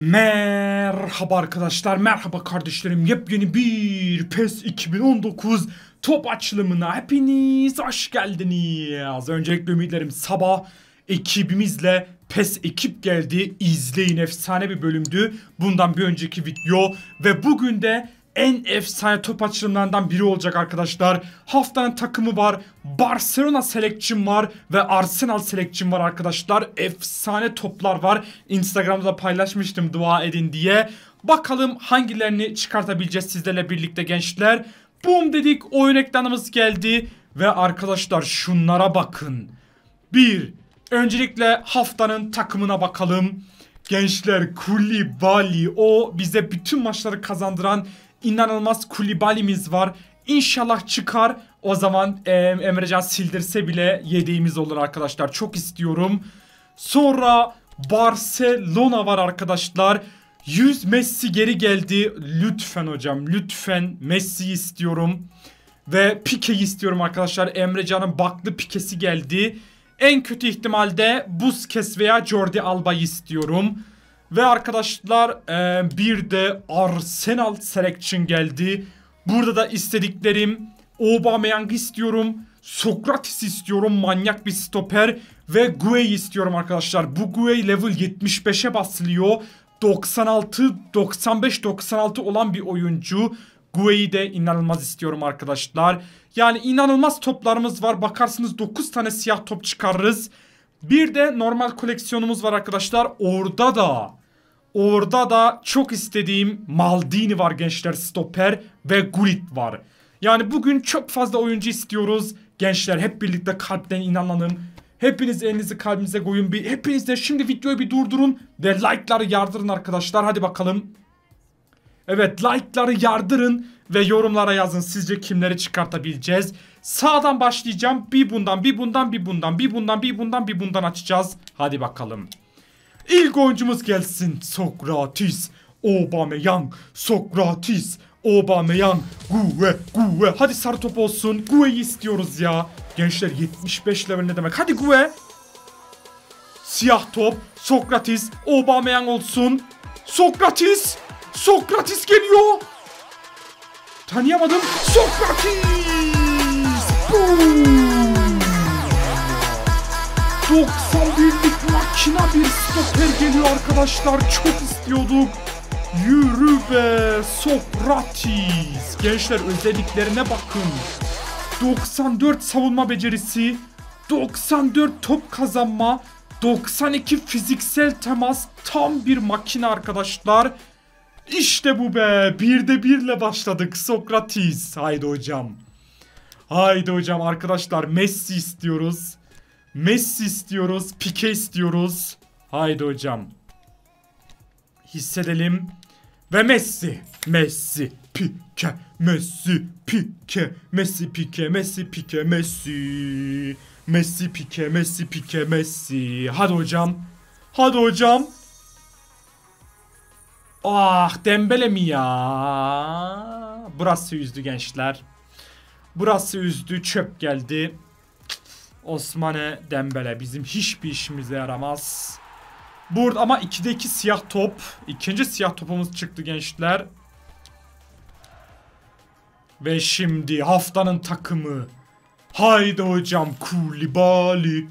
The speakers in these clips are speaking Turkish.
Merhaba arkadaşlar, merhaba kardeşlerim. Yepyeni bir PES 2019 top açılımına hepiniz hoş geldiniz. Öncelikle ümitlerim, sabah ekibimizle PES ekip geldi. İzleyin, efsane bir bölümdü bundan bir önceki video. Ve bugün de en efsane top açılımlarından biri olacak arkadaşlar. Haftanın takımı var, Barcelona Selection var ve Arsenal Selection var arkadaşlar. Efsane toplar var. Instagram'da da paylaşmıştım dua edin diye. Bakalım hangilerini çıkartabileceğiz sizlerle birlikte gençler. Boom dedik, oyun ekranımız geldi. Ve arkadaşlar şunlara bakın. Öncelikle haftanın takımına bakalım. Gençler, Koulibaly, o bize bütün maçları kazandıran İnanılmaz Koulibaly'miz var. İnşallah çıkar. O zaman Emrecan sildirse bile yedeğimiz olur arkadaşlar. Çok istiyorum. Sonra Barcelona var arkadaşlar. 100 Messi geri geldi. Lütfen hocam, lütfen Messi'yi istiyorum. Ve Pique'yi istiyorum arkadaşlar. Emrecan'ın baklı Pique'si geldi. En kötü ihtimalde Busquets veya Jordi Alba'yı istiyorum. Ve arkadaşlar bir de Arsenal Selection geldi. Burada da istediklerim Aubameyang istiyorum. Sokratis istiyorum, manyak bir stoper. Ve Gueye istiyorum arkadaşlar. Bu Gueye level 75'e basılıyor. 96, 95, 96 olan bir oyuncu. Gueye'yi de inanılmaz istiyorum arkadaşlar. Yani inanılmaz toplarımız var. Bakarsınız 9 tane siyah top çıkarırız. Bir de normal koleksiyonumuz var arkadaşlar. Orada da çok istediğim Maldini var gençler, stoper, ve Gullit var. Yani bugün çok fazla oyuncu istiyoruz. Gençler hep birlikte kalpten inanalım. Hepiniz elinizi kalbinize koyun. Hepiniz de şimdi videoyu bir durdurun ve like'ları yardırın arkadaşlar. Hadi bakalım. Evet, like'ları yardırın ve yorumlara yazın sizce kimleri çıkartabileceğiz. Sağdan başlayacağım. Bir bundan açacağız. Hadi bakalım. İlk oyuncumuz gelsin. Sokratis, Aubameyang, Sokratis, Aubameyang, Gueye. Hadi sarı top olsun. Guye'yi istiyoruz ya. Gençler 75 level ne demek? Hadi Gueye. Siyah top, Sokratis, Aubameyang olsun. Sokratis geliyor. Tanıyamadım. Sokratis. Boom. 91'lik makina bir stoper geliyor arkadaşlar. Çok istiyorduk. Yürü be Sokratis. Gençler özelliklerine bakın. 94 savunma becerisi, 94 top kazanma, 92 fiziksel temas, tam bir makine arkadaşlar. İşte bu be. 1'de 1 ile başladık Sokratis. Haydi hocam. Haydi hocam arkadaşlar, Messi istiyoruz. Pique istiyoruz. Haydi hocam. Hissedelim. Ve Messi, Pique, Messi. Hadi hocam. Ah, Dembele mi ya? Burası üzdü gençler. Burası üzdü, çöp geldi. Osmane Dembele bizim hiçbir işimize yaramaz. Burada ama 2'de 2 siyah top. İkinci siyah topumuz çıktı gençler. Ve şimdi haftanın takımı. Haydi hocam, Koulibaly.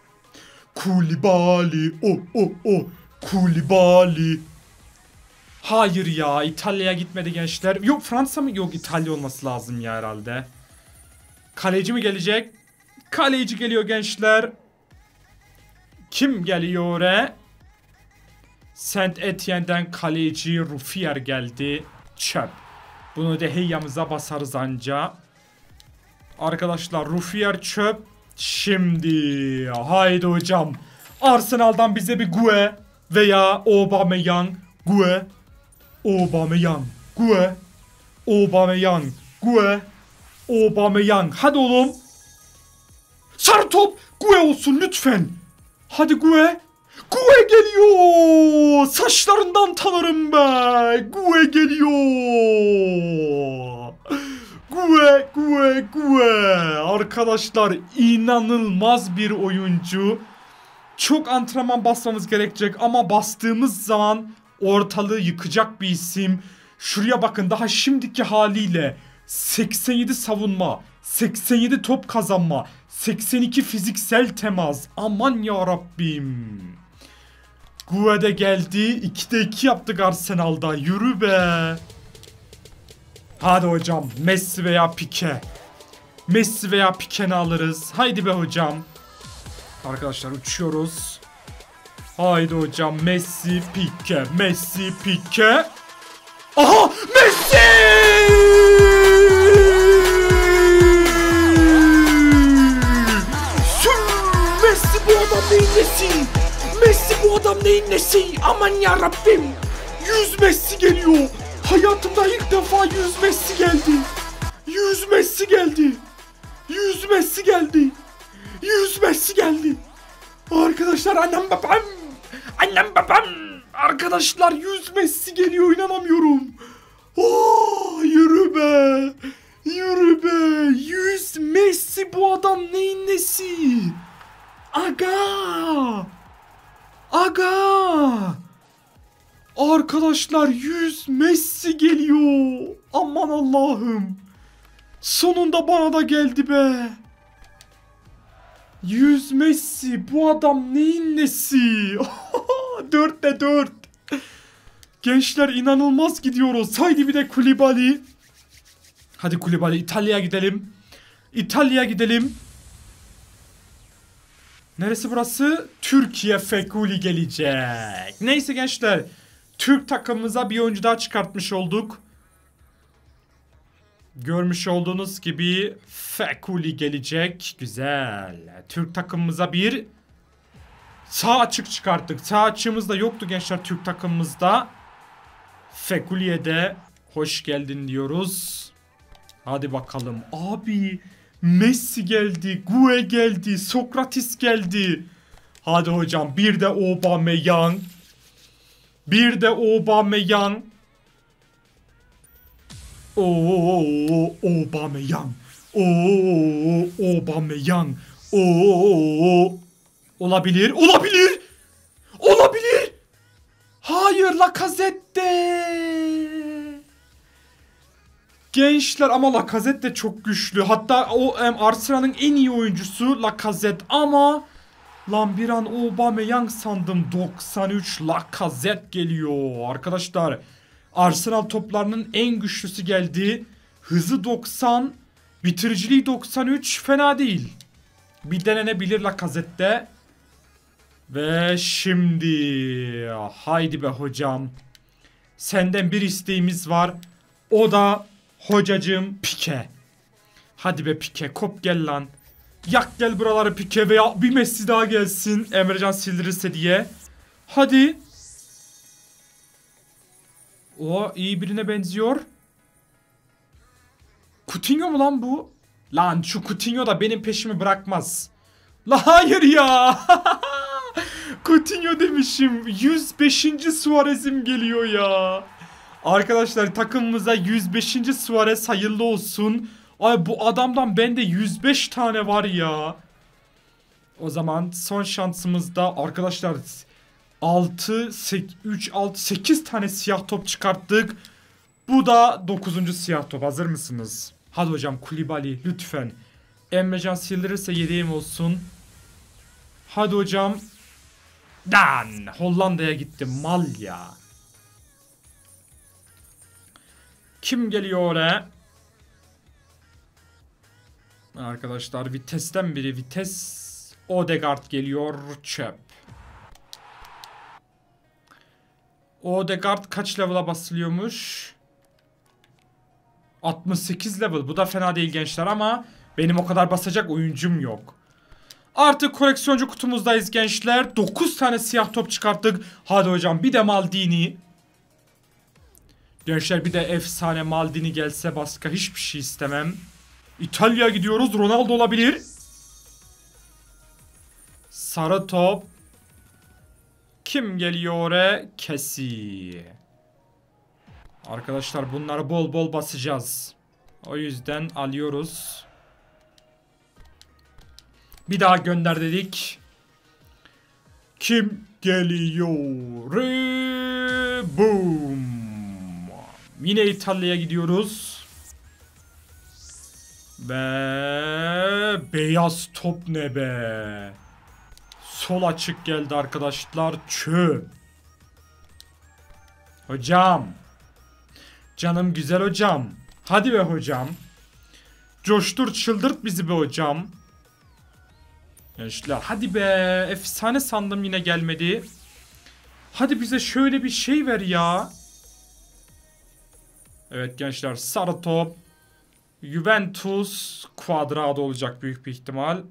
Koulibaly. Hayır ya, İtalya'ya gitmedi gençler. Yok, Fransa mı? Yok, İtalya olması lazım ya herhalde. Kaleci mi gelecek? Kaleci geliyor gençler. Kim geliyor oraya? Saint Etienne'den kaleci Ruffier geldi. Çöp. Bunu Dehia'mıza basarız anca. Arkadaşlar Ruffier çöp. Şimdi haydi hocam. Arsenal'dan bize bir Gueye veya Aubameyang. Aubameyang. Hadi oğlum. Sarı top. Gueye olsun lütfen. Hadi Gueye. Gueye geliyor. Saçlarından tanırım be. Gueye geliyor. Gueye. Arkadaşlar inanılmaz bir oyuncu. Çok antrenman basmamız gerekecek ama bastığımız zaman ortalığı yıkacak bir isim. Şuraya bakın, daha şimdiki haliyle 87 savunma, 87 top kazanma, 82 fiziksel temas. Aman ya Rabbim. Guede geldi. 2'de 2 yaptık Arsenal'da. Yürü be. Hadi hocam. Messi veya Pique. Messi veya Pique'ni alırız. Haydi be hocam. Arkadaşlar uçuyoruz. Haydi hocam. Messi, Pique. Messi, Pique. Aha! Messi! Messi bu adam neyin nesi? Messi bu adam neyin nesi? Aman ya Rabbim. 100 Messi geliyor. Hayatımda ilk defa 100 Messi geldi. 100 Messi geldi. 100 Messi geldi. 100 Messi geldi. Arkadaşlar annem babam. Annem babam. Arkadaşlar 100 Messi geliyor, inanamıyorum. Oh, yürü be. Yürü be. 100 Messi bu adam neyin nesi? Aga. Aga. Arkadaşlar 100 Messi geliyor. Aman Allah'ım. Sonunda bana da geldi be. 100 Messi bu adam neyin nesi? 4'te 4. Gençler inanılmaz gidiyoruz. Haydi bir de Koulibaly. Hadi Koulibaly, İtalya'ya gidelim. İtalya'ya gidelim. Neresi burası? Türkiye Fekuli gelecek. Neyse gençler. Türk takımımıza bir oyuncu daha çıkartmış olduk. Görmüş olduğunuz gibi Fekuli gelecek. Güzel. Türk takımımıza bir sağ açık çıkarttık. Sağ açığımız da yoktu gençler Türk takımımızda. Fekuli'ye de hoş geldin diyoruz. Hadi bakalım. Abi Messi geldi. Gue geldi. Sokratis geldi. Hadi hocam. Bir de Aubameyang. Bir de Aubameyang. Oo, Aubameyang. Oo, Aubameyang. Oo. Olabilir. Olabilir. Olabilir. Hayır, Lacazette. Gençler ama Lacazette de çok güçlü. Hatta o Arsenal'ın en iyi oyuncusu Lacazette ama lan bir an Aubameyang sandım. 93 Lacazette geliyor. Arkadaşlar Arsenal toplarının en güçlüsü geldi. Hızı 90, bitiriciliği 93, fena değil. Bir denenebilir Lacazette'de. Ve şimdi haydi be hocam. Senden bir isteğimiz var. O da hocacığım Pique. Hadi be Pique, kop gel lan. Yak gel buraları Pique veya bir Messi daha gelsin. Emrecan sildirirse diye. Hadi. O iyi birine benziyor. Coutinho mu lan bu? Lan şu Coutinho da benim peşimi bırakmaz. La hayır ya. Coutinho demişim. 105. Suarez'im geliyor ya. Arkadaşlar takımımıza 105. Suarez hayırlı olsun. Ay bu adamdan bende 105 tane var ya. O zaman son şansımızda arkadaşlar 8 tane siyah top çıkarttık. Bu da 9. siyah top. Hazır mısınız? Hadi hocam Koulibaly lütfen. Emrecan sildirirse yedeğim olsun. Hadi hocam. Dan Hollanda'ya gittim mal ya. Kim geliyor oraya? Arkadaşlar vitesten biri vites. Odegaard geliyor, çöp. Odegaard kaç level'a basılıyormuş? 68 level. Bu da fena değil gençler ama benim o kadar basacak oyuncum yok. Artık koleksiyoncu kutumuzdayız gençler. 9 tane siyah top çıkarttık. Hadi hocam bir de Maldini. Gençler bir de efsane Maldini gelse başka hiçbir şey istemem. İtalya'ya gidiyoruz. Ronaldo olabilir. Sarı top. Kim geliyor oraya? Kessi. Arkadaşlar bunları bol bol basacağız. O yüzden alıyoruz. Bir daha gönder dedik. Kim geliyor? boom. Yine İtalya'ya gidiyoruz. Ve beyaz top ne be? Sol açık geldi arkadaşlar. Çöp. Hocam. Canım güzel hocam. Hadi be hocam. Coştur çıldırt bizi be hocam. Gençler hadi be. Efsane sandım yine gelmedi. Hadi bize şöyle bir şey ver ya. Evet gençler sarı top. Juventus Cuadrado olacak büyük bir ihtimal.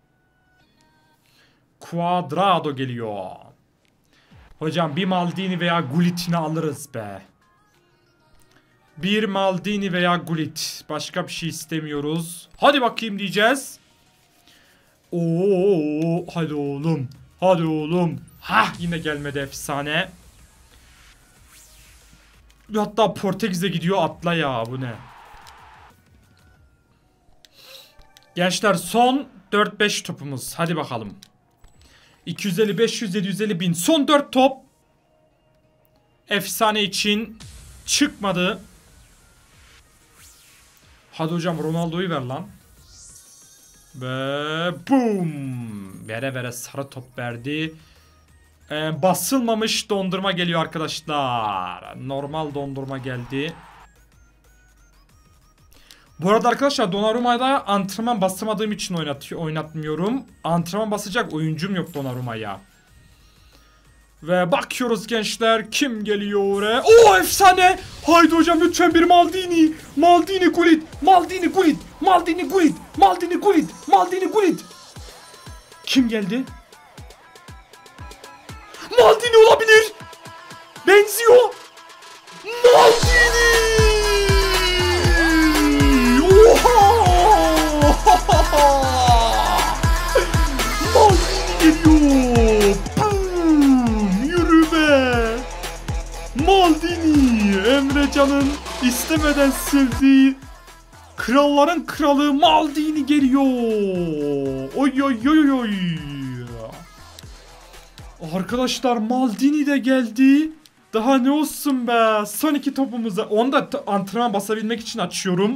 Cuadrado geliyor. Hocam bir Maldini veya Gullit'ini alırız be. Bir Maldini veya Gullit. Başka bir şey istemiyoruz. Hadi bakayım diyeceğiz. Oo, hadi oğlum. Hadi oğlum. Hah yine gelmedi efsane. Hatta Portekiz'e gidiyor atla ya bu ne? Gençler son 4-5 topumuz. Hadi bakalım. 250, 500, 750 bin. Son 4 top. Efsane için çıkmadı. Hadi hocam Ronaldo'yu ver lan. Ve boom. Vere vere sarı top verdi. Basılmamış dondurma geliyor arkadaşlar. Normal dondurma geldi. Bu arada arkadaşlar Donnarumma'da antrenman basamadığım için oynatmıyorum. Antrenman basacak oyuncum yok Donnarumma'ya. Ve bakıyoruz gençler kim geliyor oraya. Oo efsane. Haydi hocam lütfen bir Maldini. Maldini Gullit. Maldini Gullit. Maldini Gullit. Maldini Gullit. Maldini Gullit. Kim geldi? Maldini olabilir. Benziyor. Maldini. Oha. Maldini geliyor. Yürü be. Maldini. Emrecan'ın istemeden sevdiği kralların kralı Maldini geliyor. Oy oy oy oy. Arkadaşlar Maldini de geldi. Daha ne olsun be. Son 2 topumuza. Onu da antrenman basabilmek için açıyorum.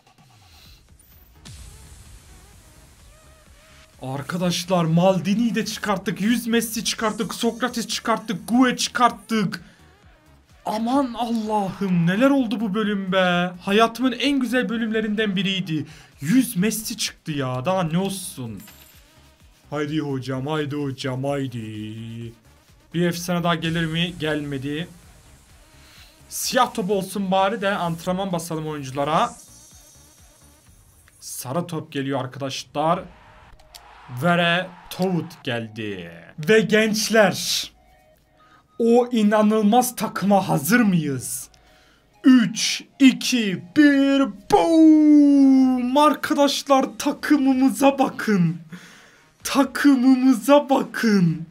Arkadaşlar Maldini'yi de çıkarttık. 100 Messi çıkarttık. Sokrates çıkarttık. Gue çıkarttık. Aman Allah'ım neler oldu bu bölüm be. Hayatımın en güzel bölümlerinden biriydi. 100 Messi çıktı ya. Daha ne olsun. Haydi hocam, haydi hocam, haydi. Bir efsane daha gelir mi? Gelmedi. Siyah top olsun bari de antrenman basalım oyunculara. Sarı top geliyor arkadaşlar. Vere Tavut geldi. Ve gençler, o inanılmaz takıma hazır mıyız? 3, 2, 1, boom! Arkadaşlar takımımıza bakın. Takımımıza bakın.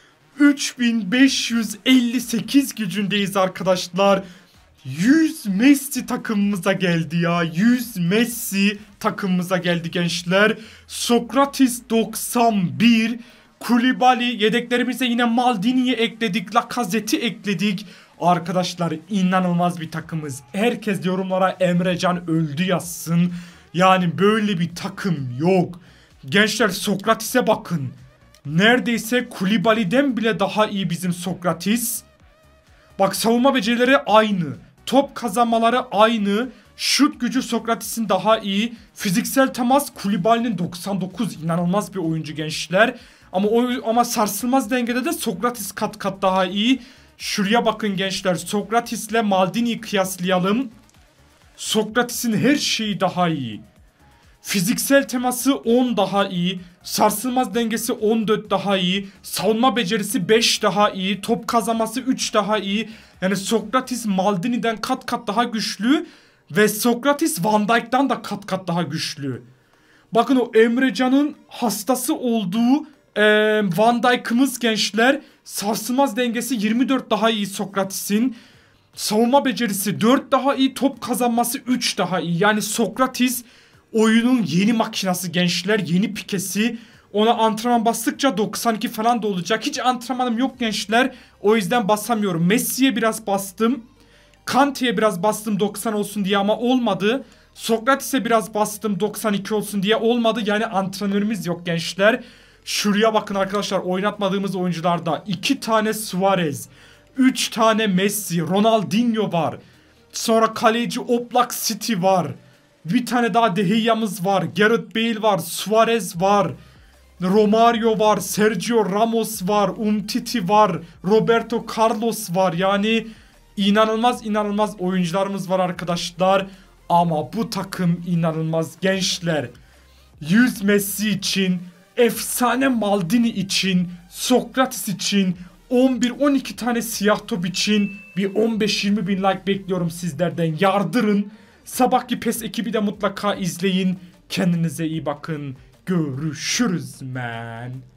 3558 gücündeyiz arkadaşlar. 100 Messi takımımıza geldi ya. 100 Messi takımımıza geldi gençler. Sokratis 91. Koulibaly, yedeklerimize yine Maldini'yi ekledik. Lacazette'i ekledik. Arkadaşlar inanılmaz bir takımız. Herkes yorumlara Emrecan öldü yazsın. Yani böyle bir takım yok. Gençler Sokratis'e bakın. Neredeyse Koulibaly'den bile daha iyi bizim Sokratis. Bak savunma becerileri aynı. Top kazanmaları aynı. Şut gücü Sokrates'in daha iyi. Fiziksel temas Koulibaly'nin 99. İnanılmaz bir oyuncu gençler. Ama sarsılmaz dengede de Sokrates kat kat daha iyi. Şuraya bakın gençler. Sokrates'le Maldini'yi kıyaslayalım. Sokrates'in her şeyi daha iyi. Fiziksel teması 10 daha iyi. Sarsılmaz dengesi 14 daha iyi. Savunma becerisi 5 daha iyi. Top kazanması 3 daha iyi. Yani Sokrates Maldini'den kat kat daha güçlü. Ve Sokrates Van Dijk'tan da kat kat daha güçlü. Bakın o Emrecan'ın hastası olduğu Van Dijk'ımız gençler. Sarsılmaz dengesi 24 daha iyi Sokrates'in. Savunma becerisi 4 daha iyi. Top kazanması 3 daha iyi. Yani Sokrates oyunun yeni makinası gençler. Yeni pikesi. Ona antrenman bastıkça 92 falan da olacak. Hiç antrenmanım yok gençler. O yüzden basamıyorum. Messi'ye biraz bastım. Kante'ye biraz bastım 90 olsun diye ama olmadı. Sokrates'e biraz bastım 92 olsun diye olmadı. Yani antrenörümüz yok gençler. Şuraya bakın arkadaşlar, oynatmadığımız oyuncularda 2 tane Suarez, 3 tane Messi, Ronaldinho var. Sonra kaleci Oblak City var. Bir tane daha De Gea'mız var. Gareth Bale var. Suarez var. Romario var. Sergio Ramos var. Umtiti var. Roberto Carlos var. Yani inanılmaz oyuncularımız var arkadaşlar. Ama bu takım inanılmaz gençler. 100 Messi için, efsane Maldini için, Sokrates için, 11-12 tane siyah top için bir 15-20 bin like bekliyorum sizlerden. Yardırın. Sabahki PES ekibi de mutlaka izleyin. Kendinize iyi bakın. Görüşürüz man.